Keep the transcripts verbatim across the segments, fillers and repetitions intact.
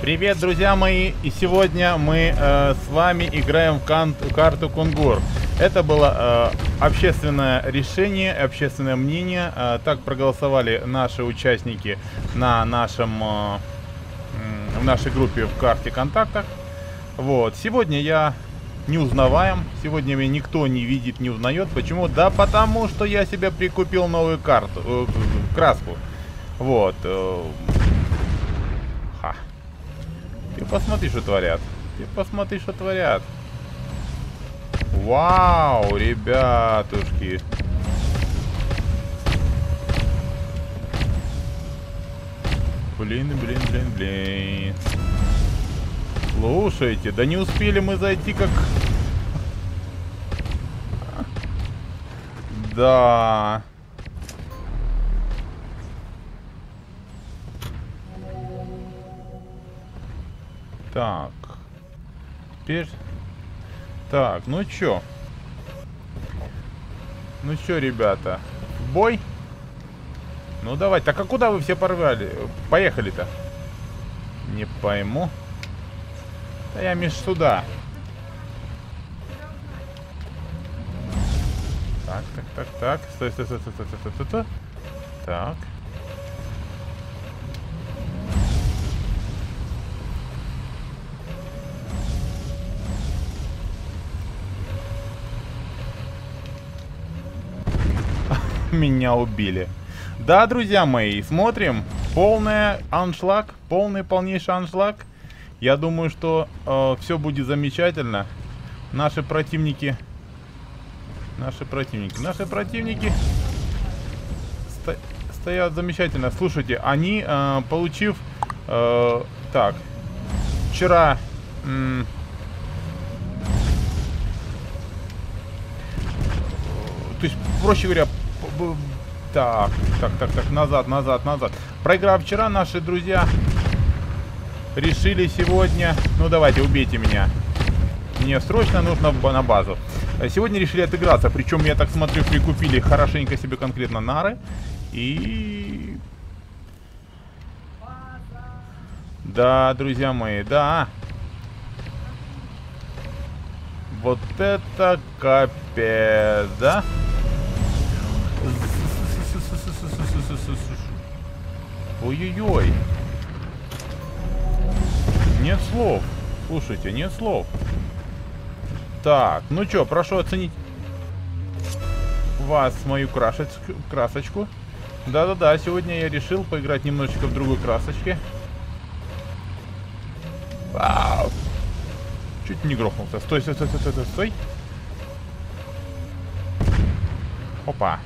Привет, друзья мои! И сегодня мы э, с вами играем в кан карту Кунгур. Это было э, общественное решение, общественное мнение. Э, так проголосовали наши участники на нашем э, в нашей группе в карте контактах. Вот. Сегодня я не узнаваем. Сегодня меня никто не видит, не узнает. Почему? Да потому что я себе прикупил новую карту, э, краску. Вот. Э, ха. Ты посмотри, что творят. Ты посмотри, что творят. Вау, ребятушки. Блин, блин, блин, блин. Слушайте, да не успели мы зайти, как... Да. Так. Теперь... Так, ну чё? Ну чё, ребята? В бой? Ну давайте. Так а куда вы все порвали? Поехали-то? Не пойму. Да я меж сюда. Так, так, так, так. Стой, стой, стой, стой, стой, стой, стой, стой. Так. Меня убили. Да, друзья мои, смотрим. Полный аншлаг, полный полнейший аншлаг. Я думаю, что э, все будет замечательно. Наши противники, наши противники, наши противники сто, стоят замечательно. Слушайте, они, э, получив, э, так, вчера, м, то есть, проще говоря, так, так, так, так, назад, назад, назад. Проиграв вчера, наши друзья решили сегодня... Ну, давайте, убейте меня. Мне срочно нужно на базу. Сегодня решили отыграться. Причем, я так смотрю, прикупили хорошенько себе конкретно нары. И... Да, друзья мои, да. Вот это капец, да? Ой-ой-ой. Нет слов. Слушайте, нет слов. Так, ну чё, прошу оценить вас, мою красочку. красочку. Да-да-да, сегодня я решил поиграть немножечко в другой красочке. Вау. Чуть не грохнулся. Стой, стой, стой, стой, стой, стой. Опа.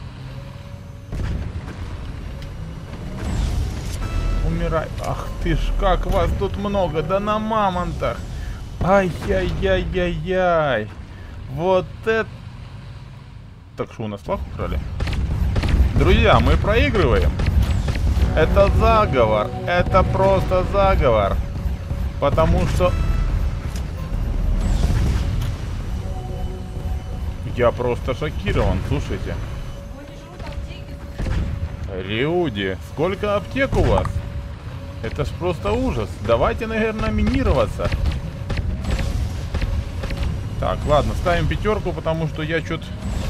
Умирай. Ах ты ж, как вас тут много. Да на мамонтах. Ай-яй-яй-яй-яй. Вот это... Так что у нас флаг украли? Друзья, мы проигрываем. Это заговор. Это просто заговор. Потому что... Я просто шокирован, слушайте. Риуди, сколько аптек у вас? Это ж просто ужас. Давайте, наверное, минироваться. Так, ладно, ставим пятерку, потому что я что-то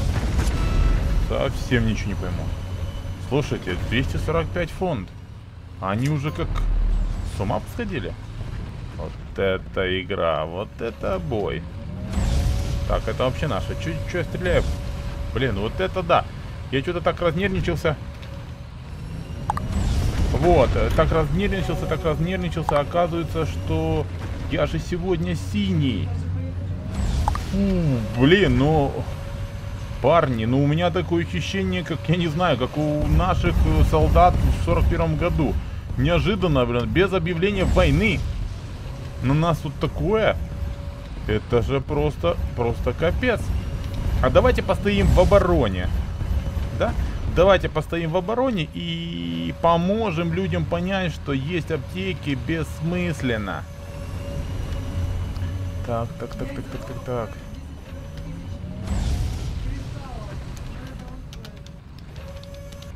совсем ничего не пойму. Слушайте, двести сорок пять фунт. Они уже как с ума посходили. Вот это игра, вот это бой. Так, это вообще наше. Чё, чё я стреляю? Блин, вот это да. Я что-то так разнервничался. Вот, так разнервничался, так разнервничался. Оказывается, что я же сегодня синий. Фу, блин, ну... Парни, ну у меня такое ощущение, как, я не знаю, как у наших солдат в сорок первом году. Неожиданно, блин, без объявления войны. На нас тут такое... Это же просто, просто капец. А давайте постоим в обороне. Да? Давайте постоим в обороне и поможем людям понять, что есть аптеки бессмысленно. Так, так, так, так, так, так, так.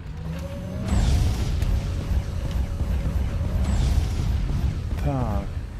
Так.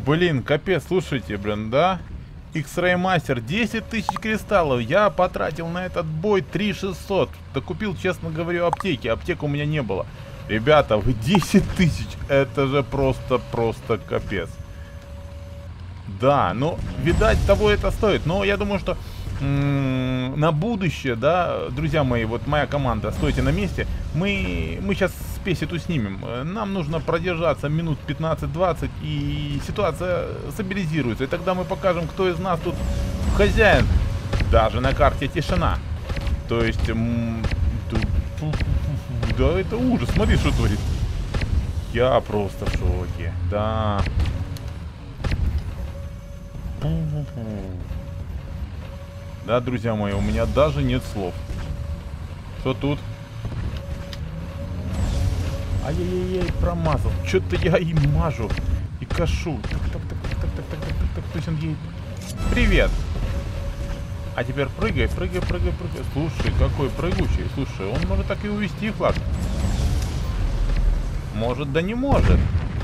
Блин, капец, слушайте, блин, да? X-Ray Master, десять тысяч кристаллов. Я потратил на этот бой три тысячи шестьсот. Докупил, честно говорю, аптеки. Аптек у меня не было. Ребята, вы десять тысяч. Это же просто-просто капец. Да, ну, видать, того это стоит. Но я думаю, что м-м, на будущее, да, друзья мои, вот моя команда, стойте на месте. Мы, мы сейчас спесь эту снимем. Нам нужно продержаться минут пятнадцать-двадцать, и ситуация стабилизируется. И тогда мы покажем, кто из нас тут хозяин. Даже на карте тишина. То есть... М- да, это ужас. Смотри, что творит. Я просто в шоке. Да. Да, друзья мои, у меня даже нет слов. Что тут? Ай-яй-яй, промазал. Что-то я и мажу, и кашу. Так, так, так, так, так, так, так, так, так, то есть он едет. Привет. А теперь прыгай, прыгай, прыгай, прыгай. Слушай, какой прыгучий. Слушай, он может так и увести флаг. Может, да не может.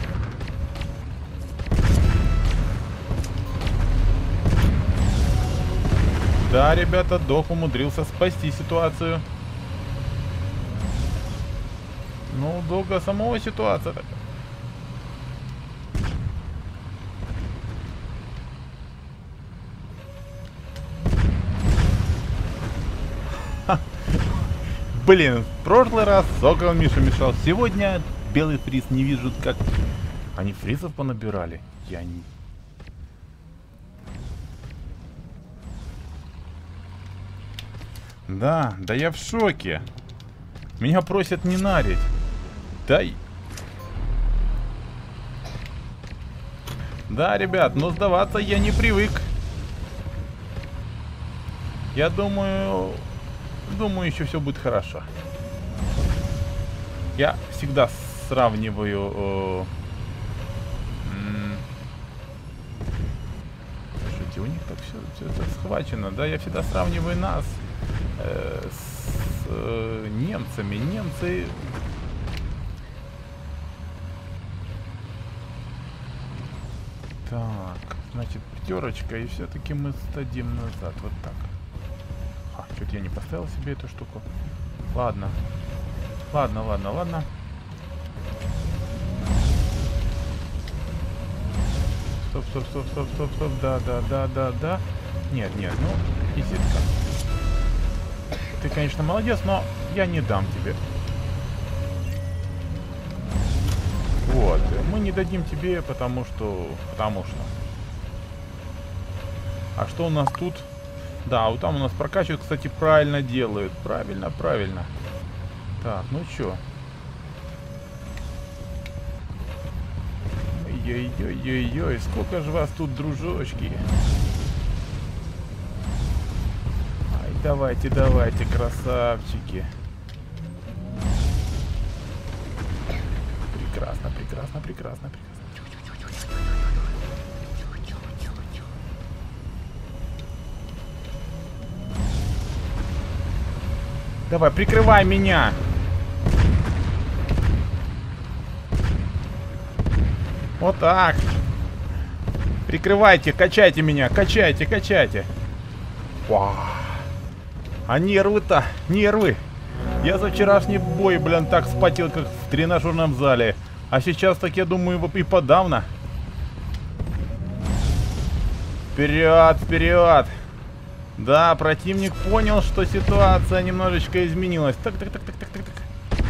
Да, ребята, Док умудрился спасти ситуацию. Ну, долго самого ситуация такая. Блин, в прошлый раз Сокол Миша мешал. Сегодня белый фриз не вижу, как... Они фризов понабирали? Я не... Да, да я в шоке. Меня просят не нарить. Дай. Да, ребят, но сдаваться я не привык. Я думаю... Думаю, еще все будет хорошо. Я всегда сравниваю... Э, м, слушайте, у них так все, все это схвачено, да? Я всегда сравниваю нас э, с э, немцами. Немцы... Так, значит, пятерочка, и все-таки мы сдадим назад. Вот так. А, что-то я не поставил себе эту штуку. Ладно. Ладно, ладно, ладно. Стоп, стоп, стоп, стоп, стоп, стоп. Да, да, да, да, да. Нет, нет, ну, изитка. Ты, конечно, молодец, но я не дам тебе. Вот, мы не дадим тебе, потому что... Потому что... А что у нас тут? Да, вот там у нас прокачивают, кстати, правильно делают. Правильно, правильно. Так, ну чё? Ой-ой-ой-ой-ой, сколько же вас тут, дружочки? Ай, давайте, давайте, красавчики. Прекрасно, прекрасно, прекрасно, прекрасно. Давай, прикрывай меня. Вот так. Прикрывайте, качайте меня, качайте, качайте. Вау. А нервы-то, нервы. Я за вчерашний бой, блин, так вспотел, как в тренажерном зале. А сейчас, так я думаю, и подавно. Вперед, вперед. Да, противник понял, что ситуация немножечко изменилась. Так, так, так, так, так, так, так.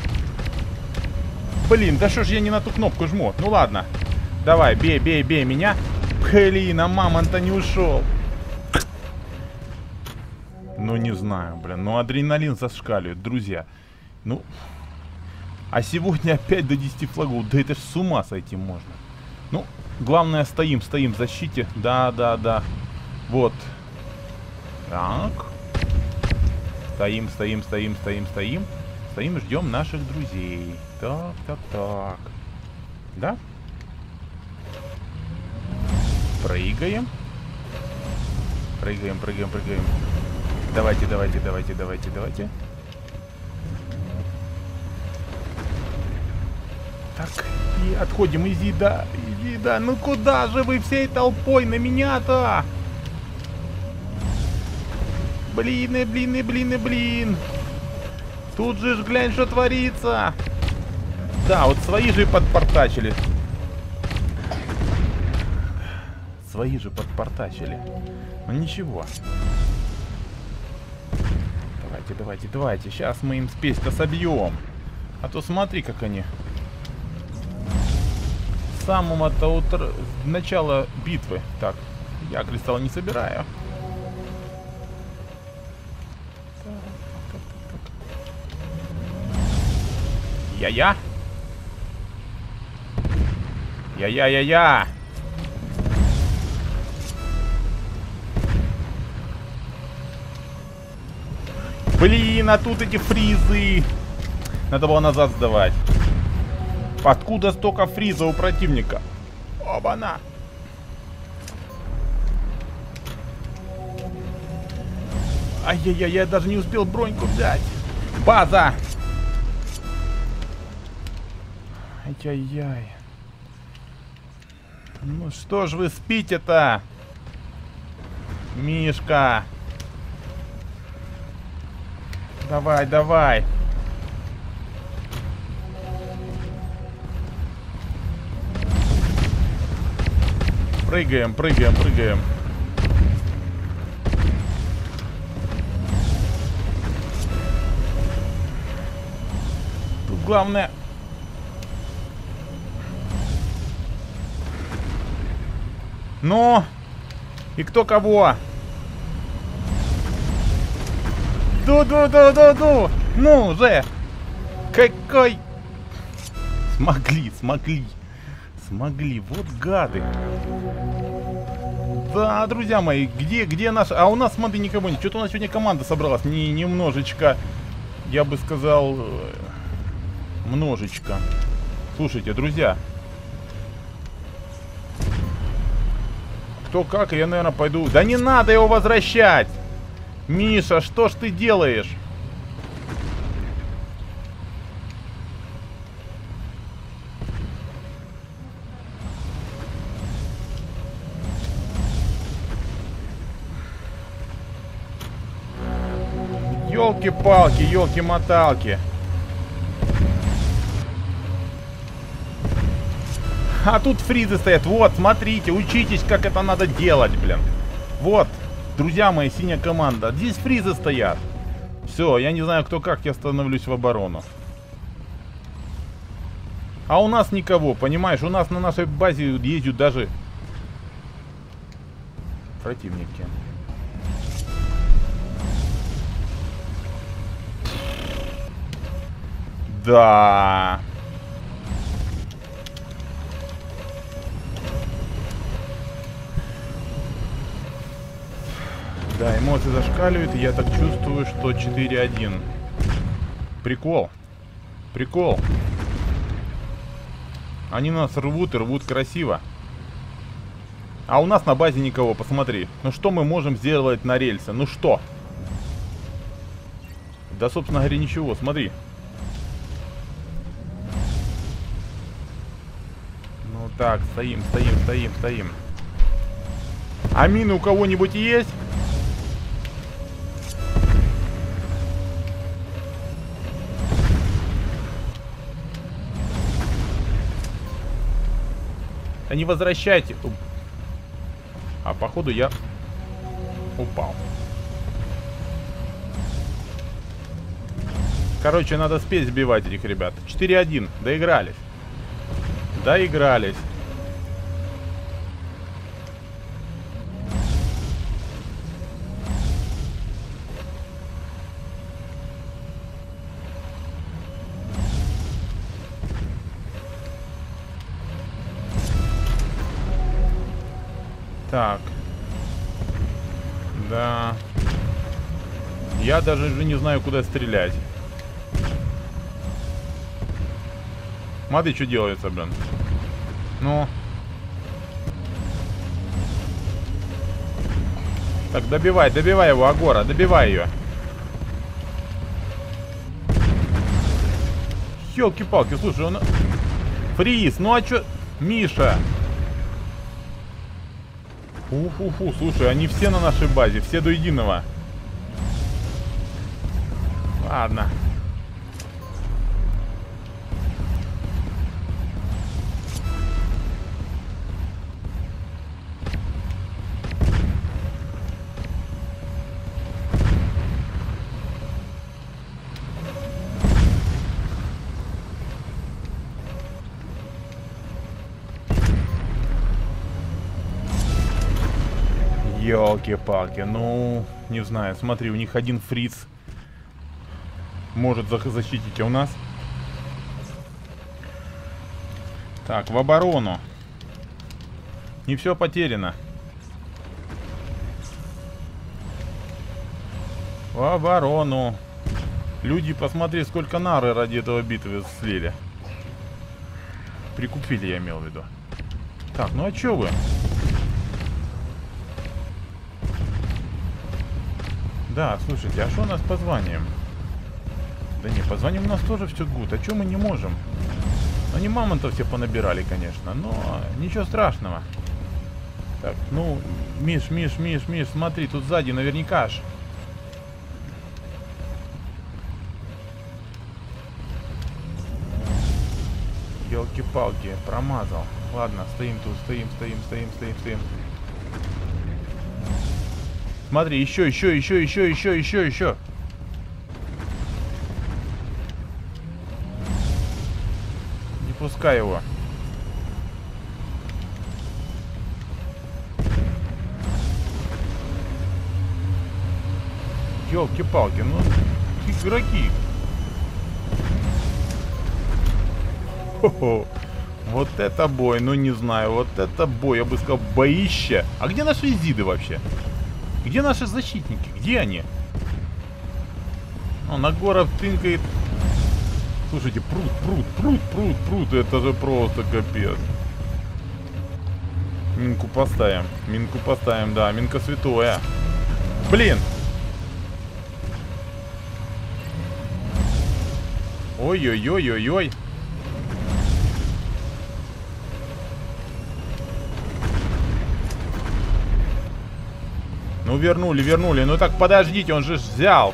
Блин, да что ж я не на ту кнопку жму? Ну ладно. Давай, бей, бей, бей меня. Блин, а мамонт-то не ушел. Ну, не знаю, блин. Ну, адреналин зашкаливает, друзья. Ну, а сегодня опять до десяти флагов. Да это ж с ума сойти можно. Ну, главное, стоим, стоим в защите. Да, да, да. Вот. Так. Стоим, стоим, стоим, стоим, стоим. Стоим, ждем наших друзей. Так, так, так. Да? Прыгаем. Прыгаем, прыгаем, прыгаем. Давайте, давайте, давайте, давайте, давайте. Так, изи, отходим, изи, да, изи, да. Ну куда же вы всей толпой на меня-то? Блин, и блин, и блин, и блин. Тут же ж глянь, что творится. Да, вот свои же подпортачили. Свои же подпортачили. Ну ничего. Давайте, давайте, давайте. Сейчас мы им спесь-то собьем. А то смотри, как они. С самого-то утра... начала битвы. Так, я кристалл не собираю. Я-я. Я-я-я-я. Блин, а тут эти фризы. Надо было назад сдавать. Откуда столько фриза у противника? Оба-на. Ай-яй-яй, я даже не успел броньку взять. База. Ай-яй-яй. Ну что ж вы спите-то? Мишка. Давай, давай. Прыгаем, прыгаем, прыгаем. Тут главное... Ну, и кто кого? Ду-ду-ду-ду-ду! Ну же! Какой... Смогли, смогли. Смогли, вот гады. Да, друзья мои, где, где наш... А у нас смотри никого нет. Что-то у нас сегодня команда собралась. Не, немножечко, я бы сказал, множечко. Слушайте, друзья. Кто как, я, наверное, пойду... Да не надо его возвращать! Миша, что ж ты делаешь? Ёлки-палки, ёлки-моталки. А тут фризы стоят. Вот, смотрите, учитесь, как это надо делать, блин. Вот, друзья мои, синяя команда. Здесь фризы стоят. Все, я не знаю, кто как, я становлюсь в оборону. А у нас никого, понимаешь? У нас на нашей базе ездят даже противники. Да. Да, эмоции зашкаливают, и я так чувствую, что четыре один. Прикол. Прикол. Они нас рвут и рвут красиво. А у нас на базе никого, посмотри. Ну что мы можем сделать на рельсе? Ну что? Да, собственно говоря, ничего, смотри. Ну так, стоим, стоим, стоим, стоим. А мины у кого-нибудь есть? Да не возвращайте. А походу я упал. Короче, надо спесь сбивать этих ребят. четыре один. Доигрались. Доигрались. Так. Да. Я даже не знаю, куда стрелять. Смотри, что делается, блин. Ну. Так, добивай, добивай его, Агора, добивай ее. Ёлки-палки, слушай, он... Фриз, ну а чё? Миша. Фу-фу-фу, слушай, они все на нашей базе, все до единого. Ладно. Ёлки-палки, ну, не знаю, смотри, у них один фриц может защитить, а у нас... Так, в оборону. Не все потеряно. В оборону. Люди, посмотри, сколько нары ради этого битвы слили. Прикупили, я имел в виду. Так, ну а чё вы? Да, слушайте, а что у нас по званиям? Да не, по званиям у нас тоже все гуд. А чё мы не можем? Они мамонтов все понабирали, конечно, но ничего страшного. Так, ну, Миш, Миш, Миш, Миш, смотри, тут сзади наверняка аж. Ёлки-палки, промазал. Ладно, стоим тут, стоим, стоим, стоим, стоим, стоим. Смотри, еще, еще, еще, еще, еще, еще, еще. Не пускай его. Ёлки-палки, ну игроки. Хо-хо. Вот это бой, ну не знаю, вот это бой, я бы сказал, боище. А где наши изиды вообще? Где наши защитники? Где они? О, Нагоров тынкает. Слушайте, пруд, пруд, пруд, пруд, пруд. Это же просто капец. Минку поставим. Минку поставим, да. Минка святое. Блин. Ой-ой-ой-ой-ой. Ну вернули, вернули. Ну так подождите, он же взял.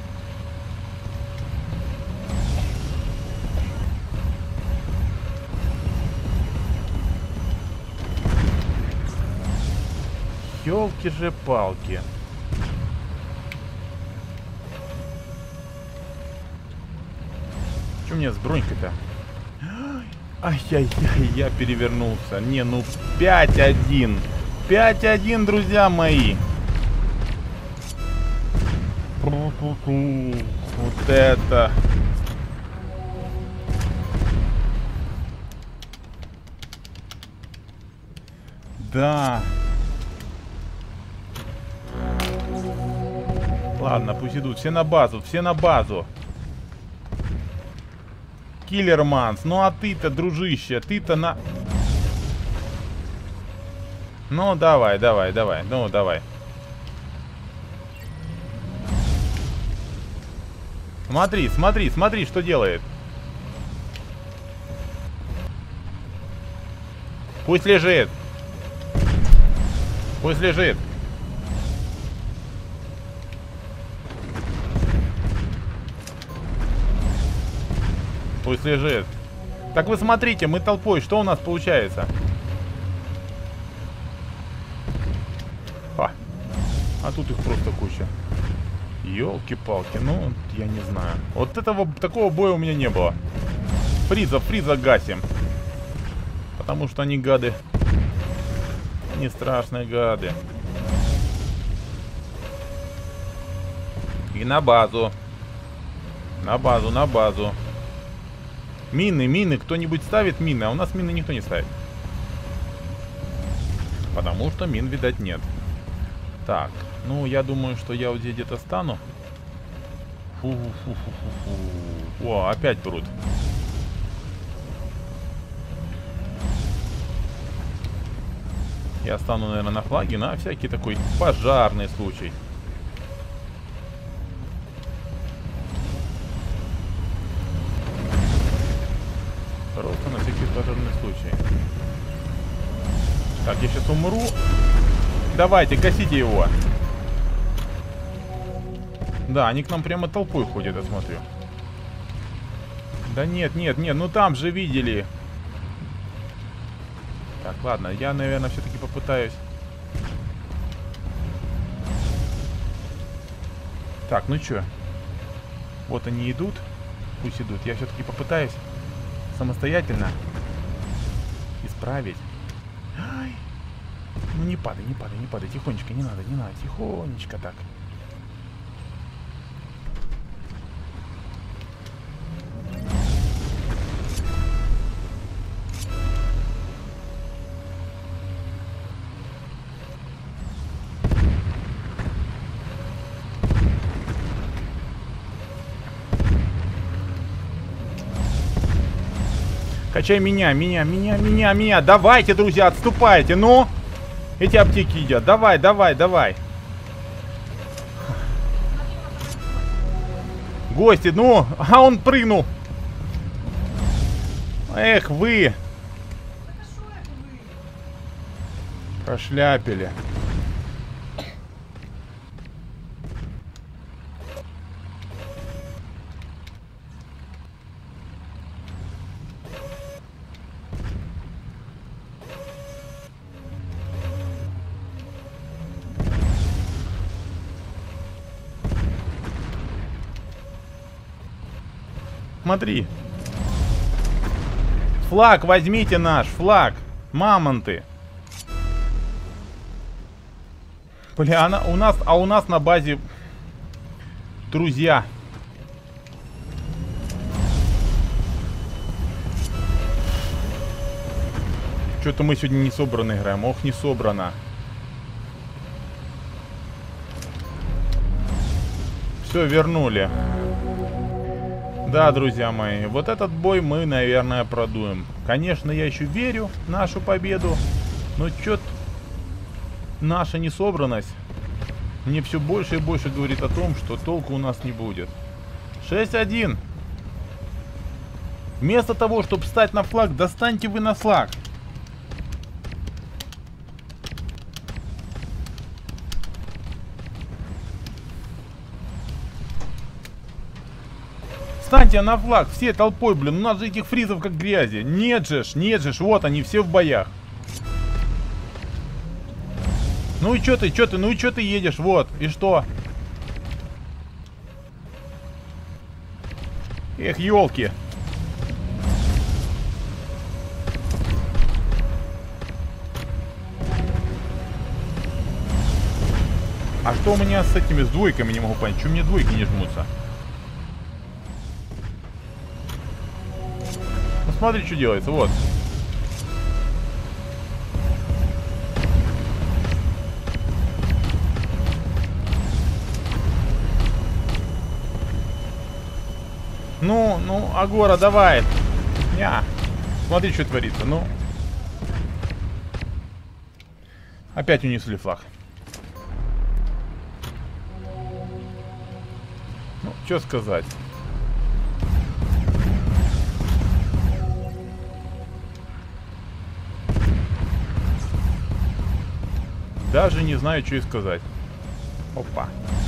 Ёлки же палки. Что у меня с бронькой-то? Ай-яй-яй, я перевернулся. Не, ну пять один. пять один, друзья мои. Вот это. Да. Ладно, пусть идут. Все на базу, все на базу. Киллерманс, ну а ты-то, дружище, ты-то на... Ну, давай, давай, давай, ну, давай. Смотри, смотри, смотри, что делает. Пусть лежит. Пусть лежит. Пусть лежит. Так вы смотрите, мы толпой, что у нас получается? А, а тут их просто куча. Ёлки-палки, ну, я не знаю. Вот этого, такого боя у меня не было. Фриза, Фриза гасим. Потому что они гады. Они страшные гады. И на базу. На базу, на базу. Мины, мины. Кто-нибудь ставит мины? А у нас мины никто не ставит. Потому что мин, видать, нет. Так. Ну, я думаю, что я вот здесь где-то стану. Фу-фу-фу-фу-фу. О, опять брут. Я стану, наверное, на флаге, на всякий такой пожарный случай. Просто на всякий пожарный случай. Так, я сейчас умру. Давайте, гасите его. Да, они к нам прямо толпой ходят, я смотрю. Да нет, нет, нет, ну там же видели. Так, ладно, я, наверное, все-таки попытаюсь. Так, ну чё? Вот они идут. Пусть идут. Я все-таки попытаюсь самостоятельно исправить. Ай. Ну не падай, не падай, не падай. Тихонечко, не надо, не надо. Тихонечко так. Качай меня, меня, меня, меня, меня. Давайте, друзья, отступайте. Ну, эти аптеки едят. Давай, давай, давай. Гости, ну, а он прыгнул. Эх, вы. Прошляпили. Смотри. Флаг возьмите наш, флаг. Мамонты. Бля, она, у нас, а у нас на базе друзья. Что-то мы сегодня не собрано играем. Ох, не собрано. Все, вернули. Да, друзья мои, вот этот бой мы, наверное, продуем. Конечно, я еще верю в нашу победу, но что-то наша несобранность мне все больше и больше говорит о том, что толку у нас не будет. шесть один. Вместо того, чтобы встать на флаг, достаньте вы на флаг. Встаньте на флаг, все толпой, блин, у нас же этих фризов как грязи. Нет же ж, нет же ж, вот они все в боях. Ну и чё ты, чё ты, ну и чё ты едешь, вот, и что? Эх, елки. А что у меня с этими, с двойками, не могу понять, чё мне двойки не жмутся? Смотри, что делается, вот. Ну, ну, Агора, давай. Ня. Смотри, что творится, ну. Опять унесли флаг. Ну, что сказать. Даже не знаю, что и сказать. Опа.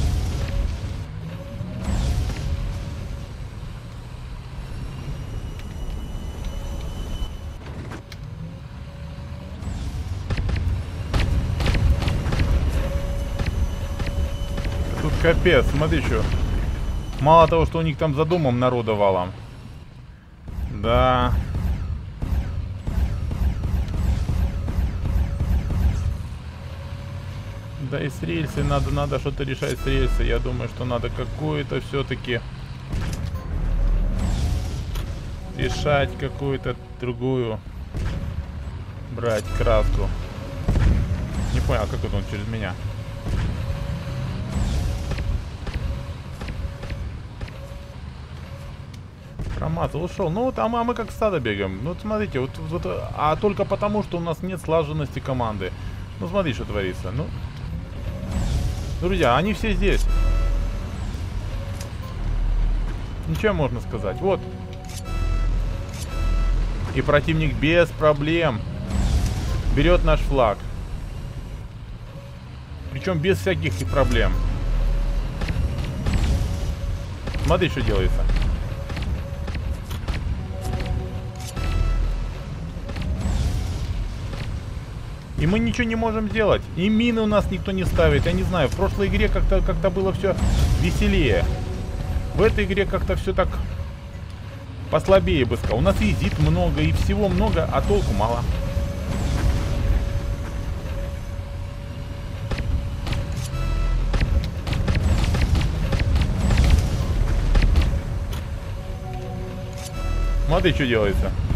Тут капец, смотри, что. Мало того, что у них там за домом народа валом. Да. Да и с рельсы надо, надо что-то решать с рельсы. Я думаю, что надо какую-то все-таки решать, какую-то другую брать краску. Не понял, как это он через меня? Промазал, ушел. Ну вот, а мы, а мы как стадо бегаем. Ну вот смотрите, вот, вот, а только потому, что у нас нет слаженности команды. Ну смотри, что творится. Ну, друзья, они все здесь. Ничего можно сказать. Вот. И противник без проблем берет наш флаг. Причем без всяких проблем. Смотри, что делается. И мы ничего не можем сделать. И мины у нас никто не ставит. Я не знаю, в прошлой игре как-то как-то было все веселее. В этой игре как-то все так послабее бы сказал. У нас визит много и всего много, а толку мало. Смотри, что делается.